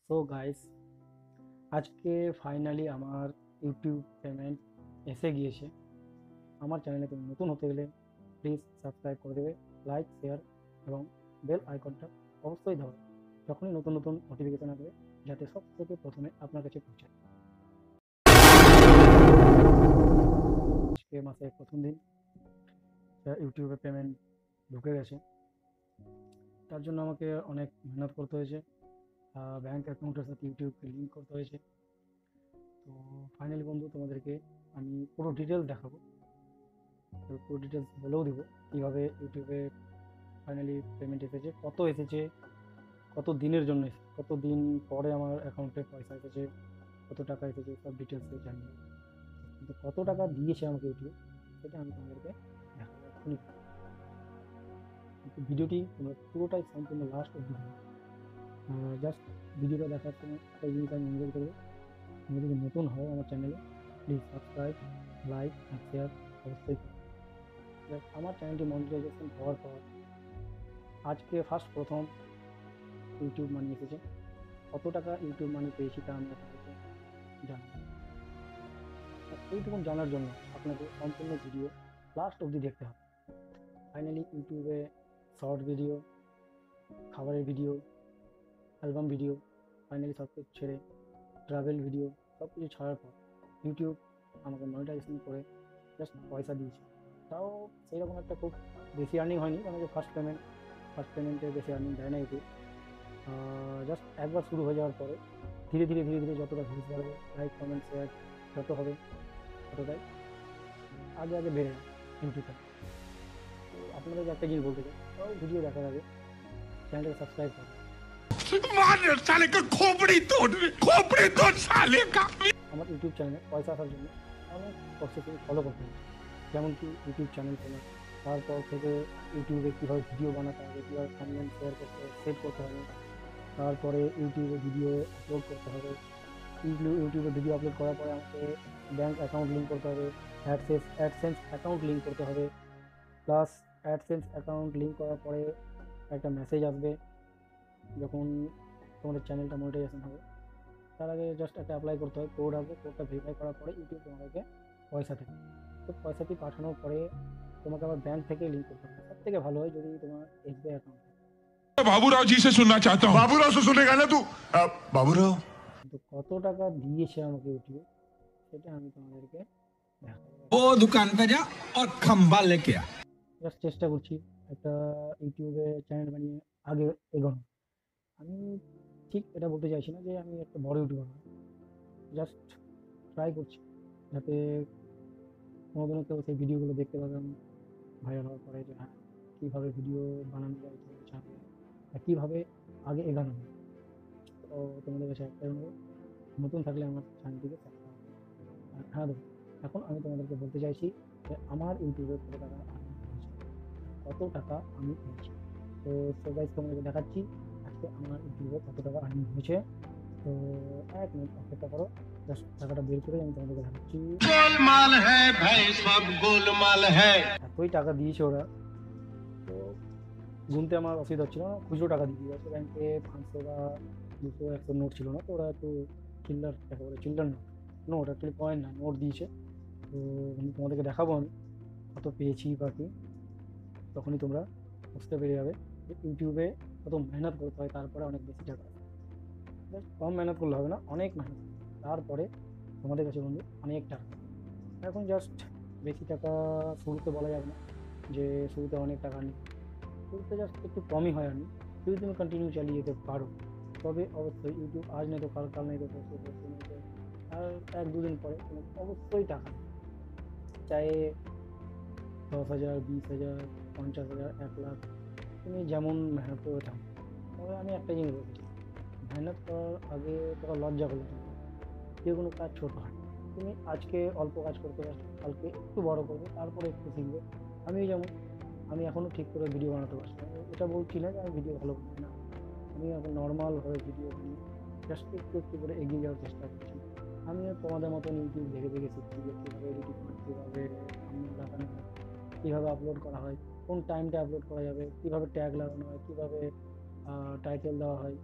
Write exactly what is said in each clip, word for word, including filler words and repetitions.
So guys, আজকে finally আমার YouTube payment এসে গিয়েছে। আমার চ্যানেলে তুমি নতুন হতে গেলে প্লিজ সাবস্ক্রাইব করে দেবে, লাইক শেয়ার এবং বেল আইকনটা অবশ্যই দাও, যখনই নতুন নতুন নোটিফিকেশন আসবে যাতে সব থেকে প্রথমে আপনার কাছে পৌঁছায়। আজকে মাসের প্রথম দিন ইউটিউবে পেমেন্ট ঢুকে গেছে, তার জন্য আমাকে অনেক মেহনত করতে হয়েছে। ব্যাঙ্ক অ্যাকাউন্টের সাথে ইউটিউবকে লিঙ্ক করতে হয়েছে। তো ফাইনালি বন্ধু, তোমাদেরকে আমি পুরো ডিটেলস দেখাবো, তো পুরো ডিটেলস বলেও দেবো কীভাবে ইউটিউবে ফাইনালি পেমেন্ট এসেছে, কত এসেছে, কত দিনের জন্য এসেছে, কত দিন পরে আমার অ্যাকাউন্টে পয়সা এসেছে, কত টাকা এসেছে, সব ডিটেলসে জানিয়ে। কিন্তু কত টাকা দিয়েছে আমাকে ইউটিউব সেটা আমি তোমাদেরকে দেখাবো এক্ষুনি। কিন্তু ভিডিওটি তোমরা পুরোটাই সম্পূর্ণ লাস্ট অবধি দেবো। জাস্ট ভিডিওটা দেখার সময় একটা জিনিস আমি অনুরোধ করবো, তুমি যদি নতুন হও আমার চ্যানেলে প্লিজ সাবস্ক্রাইব, লাইক আর শেয়ার অবশ্যই করো। আমার চ্যানেলটি মনিটাইজেশন হওয়ার পর আজকে ফার্স্ট প্রথম ইউটিউব মানি এসেছে। কত টাকা ইউটিউব মানি পেয়েছি তা আমি আপনাদেরকে জানাবো। এইটুকু জানার জন্য আপনাকে সম্পূর্ণ ভিডিও লাস্ট অবধি দেখতে হবে। ফাইনালি ইউটিউবে শর্ট ভিডিও, খাবারের ভিডিও, অ্যালবাম ভিডিও, ফাইনালি সব কিছু ছেড়ে ট্রাভেল ভিডিও সব কিছু ছাড়ার পর ইউটিউব আমাকে মনিটাইজেশন করে জাস্ট পয়সা দিয়েছে। তাও সেইরকম একটা খুব বেশি আর্নিং হয়নি, কারণ যে ফার্স্ট পেমেন্ট ফার্স্ট পেমেন্টে বেশি আর্নিং দেয় না ইউটিউব। জাস্ট একবার শুরু হয়ে যাওয়ার পরে ধীরে ধীরে ধীরে ধীরে যতটা ভিউজ বাড়বে, লাইক কমেন্ট শেয়ার যত হবে ততটাই আগে আগে বেড়ে যাবে ইউটিউবটা। তো আপনাদেরকে একটা জিনিস বলতে চাই, তাও ভিডিও দেখার আগে চ্যানেলটাকে সাবস্ক্রাইব করুন। আমার ইউটিউব চ্যানেলে পয়সা আসার জন্য অনেক প্রসেসিং ফলো করতে হবে, যেমন কি ইউটিউব চ্যানেল খোলা, তারপর থেকে ইউটিউবে কীভাবে ভিডিও বানাতে হবে, কীভাবে থাম্বনেল শেয়ার করতে হবে, সেট করতে হবে, তারপরে ইউটিউবে ভিডিও আপলোড করতে হবে। ইউটিউবে ভিডিও আপলোড করার পরে আমাকে ব্যাঙ্ক অ্যাকাউন্ট লিঙ্ক করতে হবে, অ্যাডসেন্স অ্যাডসেন্স অ্যাকাউন্ট লিঙ্ক করতে হবে। প্লাস অ্যাডসেন্স অ্যাকাউন্ট লিঙ্ক করার পরে একটা মেসেজ আসবে যখন তোমাদের চ্যানেলটা মনিটাইজেশন হবে। তার আগে জাস্ট একটা অ্যাপ্লাই করতে হয়, কোড আসবে, কোডটা ভেরিফাই করার পরে ইউটিউব তোমাদেরকে পয়সা দেবে। তো পয়সাটি পাঠানোর পরে তোমাকে আবার ব্যাঙ্ক থেকে লিঙ্ক করতে হবে। সব থেকে ভালো হয় যদি তোমার এসবিআই অ্যাকাউন্ট থাকে। बाबूराव जी से सुनना चाहता हूँ। बाबूराव से सुनेगा ना तू? अ, बाबूराव কিন্তু কত টাকা দিয়েছে আমাকে ইউটিউব সেটা আমি তোমাদেরকে দেখাবো। वो दुकान पे जा और खंबा लेके आ। জাস্ট চেষ্টা করছি একটা ইউটিউবে চ্যানেল বানিয়ে আগে এগোনো। আমি ঠিক এটা বলতে চাইছি না যে আমি একটা বড় ইউটিউবার হব, জাস্ট ট্রাই করছি যাতে কোনোদিনও কেউ সেই ভিডিওগুলো দেখতে পাবে আমি ভাইরাল হওয়ার পরে, যে হ্যাঁ কীভাবে ভিডিও বানানো যায়, কীভাবে ছাড়বে, বা কীভাবে আগে এগানো যায়। তো তোমাদের কাছে একটাই অনুরোধ, নতুন থাকলে আমার চ্যানেলটিকে সাবস্ক্রাইব করো। আর হ্যাঁ দেখো, এখন আমি তোমাদেরকে বলতে চাইছি যে আমার ইউটিউবে কত টাকা আর্নিং হয়েছে, কত টাকা আমি পেয়েছি। তো সো গাইস, তোমাদেরকে দেখাচ্ছি আজকে আমার ইউটিউবে কত টাকা আর্নিং হয়েছে। তো এক মিনিট অপেক্ষা করো, জাস্ট টাকাটা বের করে আমি তোমাদেরকে দেখাচ্ছি। गोलमाल है भाई, सब गोलमाल है। এতই টাকা দিয়েছে ওরা, তো গুনতে আমার অসুবিধা হচ্ছিল না। খুচরো টাকা দিয়ে দিয়েছে, ব্যাংকে পাঁচশো বা দুশো একশো নোট ছিল না, তো ওরা একটু চিল্লার একেবারে চিল্লার নোট নোট অ্যাকচুয়ালি পয়েন্ট না, নোট দিয়েছে। তো আমি তোমাদেরকে দেখাবো আমি কত পেয়েছি বা কি, তখনই তোমরা বুঝতে পেরে যাবে যে ইউটিউবে কত মেহনত করতে হয়, তারপরে অনেক বেশি টাকা। কম মেহনত করলে হবে না, অনেক মেহনত তারপরে তোমাদের কাছে বন্ধু অনেক টাকা। এখন জাস্ট বেশি টাকা শুরুতে বলা যাবে না যে শুরুতে অনেক টাকা নেই, শুরুতে জাস্ট একটু কমই হয়। আমি যদি তুমি কন্টিনিউ চালিয়ে যেতে পারো তবে অবশ্যই ইউটিউব আজ নেই তো কাল, কাল নেই তো পরশু, পরশু নেই তো আর এক দুদিন পরে তুমি অবশ্যই টাকা নেই। চাहे দশ হাজার, বিশ হাজার, পঞ্চাশ হাজার, এক লাখ, তুমি যেমন মেহনত করে থাকো। তবে আমি একটা জিনিস বলছি, মেহনত করার আগে তোরা লজ্জা করলে চলবে। যে কোনো কাজ ছোটো হয়, তুমি আজকে অল্প কাজ করতে পারছো, কালকে একটু বড় করবে, তারপরে একটু শিখবে। আমি যেমন আমি এখনও ঠিক করে ভিডিও বানাতে পারছি না, এটা বলছি না যে আমি ভিডিও ভালো করছি না, আমি এখন নর্মালভাবে ভিডিও বানিয়ে জাস্ট একটু একটু করে এগিয়ে যাওয়ার চেষ্টা করছি। আমি তোমাদের মতন ইউটিউব দেখে দেখে শিখছি যে কীভাবে এডিটিং হয়, কীভাবে থাম্বনেল লাগানো হয়, কীভাবে আপলোড করা হয়, কোন টাইমটা আপলোড করা যাবে, কীভাবে ট্যাগ লাগানো হয়, কীভাবে টাইটেল দেওয়া হয়,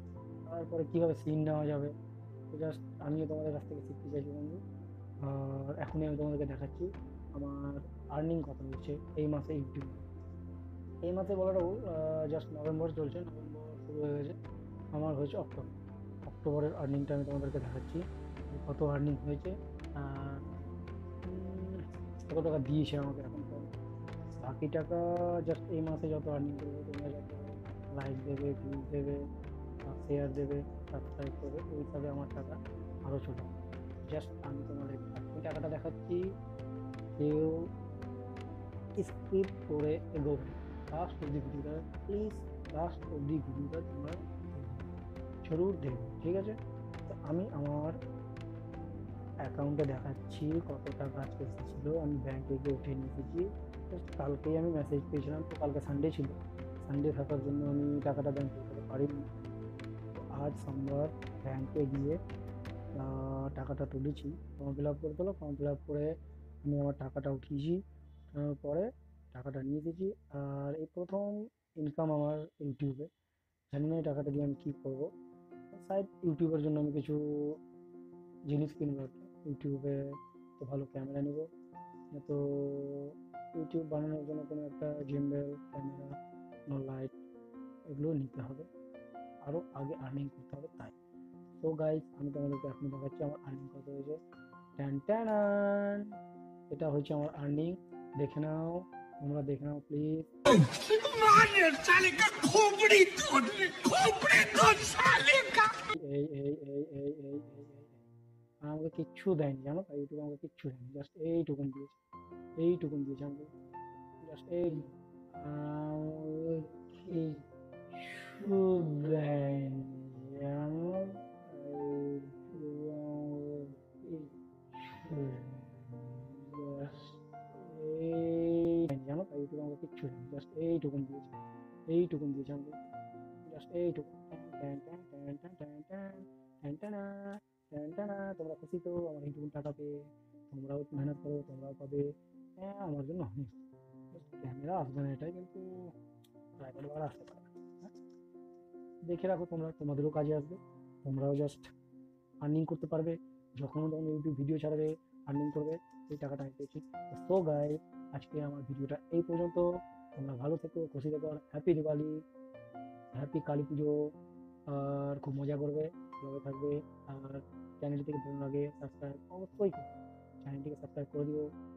তারপরে কীভাবে সিন নেওয়া যাবে, তো জাস্ট আমিও তোমাদের কাছ থেকে শিখতে চাইছি বন্ধু। আর এখনই আমি তোমাদেরকে দেখাচ্ছি আমার আর্নিং কত হয়েছে এই মাসে ইউটিউবে। এই মাসে বলাটা ভুল, জাস্ট নভেম্বর চলছে, নভেম্বর শুরু হয়ে গেছে, আমার হয়েছে অক্টোবর। অক্টোবরের আর্নিংটা আমি তোমাদেরকে দেখাচ্ছি কত আর্নিং হয়েছে, আর উম, কত টাকা দিয়েছে আমাকে এখন পর্যন্ত। বাকি টাকা জাস্ট এই মাসে যত আর্নিং করবে, তোমরা যত লাইক দেবে, ভিউজ দেবে, শেয়ার দেবে, সাবস্ক্রাইব করবে, ওই হিসাবে আমার টাকা আরও চলে যাবে। জাস্ট আমি তোমাদের আমি টাকাটা দেখাচ্ছি, কেউ স্কিপ করে এগোবে লাস্ট অব্দি ভিডিওটা, প্লিজ লাস্ট অব্দি ভিডিওটা তোমরা জরুর দেখবে, ঠিক আছে? তো আমি আমার অ্যাকাউন্টে দেখাচ্ছি কত টাকা আজকে এসেছিলো। আমি ব্যাংকে গিয়ে উঠে নিয়ে এসেছি, জাস্ট কালকেই আমি মেসেজ পেয়েছিলাম, তো কালকে সানডে ছিল, সানডে থাকার জন্য আমি টাকাটা ব্যাংকে উঠাতে পারিনি। তো আজ সোমবার ব্যাংকে গিয়ে টাকাটা তুলেছি, ফর্ম ফিল আপ করতে হলো, ফর্ম ফিল আপ করে আমি আমার টাকাটা উঠিয়েছি, উঠানোর পরে টাকাটা নিয়ে এসেছি। আর এই প্রথম ইনকাম আমার ইউটিউবে, জানি না এই টাকাটা দিয়ে আমি কী করবো। সাইড ইউটিউবের জন্য আমি কিছু জিনিস কিনবো, একটা ইউটিউবে তো ভালো ক্যামেরা নেব, তো ইউটিউব বানানোর জন্য কোনো একটা জিম্বেল ক্যামেরা, কোনো লাইট, এগুলো নিতে হবে, আরও আগে আর্নিং করতে হবে তাই। তো গাইজ আমি তোমাদেরকে এখন দেখাচ্ছি আমার আর্নিং কত হয়েছে। ট্যান ট্যান, এটা হচ্ছে আমার আর্নিং, দেখে নাও, তোমরা দেখে নাও প্লিজ। এই এই এই এই এই এই আর আমাকে কিচ্ছু দেয়নি, জানো তো, ইউটিউব আমাকে কিচ্ছু দেয়নি, জাস্ট এইটুকুন দিয়েছে, এইটুকুন দিয়েছে আমাকে, জাস্ট এই আমাকে কিচ্ছু দেয়নি, জানো, এইটুকু আমাকে কিচ্ছু দেয়নি, জাস্ট এই জানো তো, ইউটিউব আমাকে কিচ্ছু দেয়নি, জাস্ট এইটুকুন দিয়েছে, এইটুকুন দিয়েছে আমাকে, জাস্ট এইটুকুন। ট্যান ট্যান ট্যান ট্যান ট্যান ট্যান ট্যান ট্যানা, ট্যান ট্যানা। তোমরা খুশি তো আমার এইটুকুন টাকা পেয়ে? তোমরাও মেহনত করো, তোমরাও পাবে। হ্যাঁ, আমার জন্য অনেক, ক্যামেরা আসবে না এটাই, কিন্তু প্রাইভেট বার আসতে পারে, হ্যাঁ দেখে রাখো, তোমরা তোমাদেরও কাজে আসবে, তোমরাও জাস্ট আর্নিং করতে পারবে, যখন তখন ইউটিউব ভিডিও ছাড়বে, আর্নিং করবে, এই টাকাটা আমি পেয়েছি। তো গাইস আজকে আমার ভিডিওটা এই পর্যন্ত, তোমরা ভালো থেকো, খুশি থেকো, আর হ্যাপি দিওয়ালি, হ্যাপি কালী পুজো, আর খুব মজা করবে, ভালো থাকবে। আর চ্যানেলটিকে ভালো লাগে সাবস্ক্রাইব অবশ্যই করো, চ্যানেলটিকে সাবস্ক্রাইব করে দিও।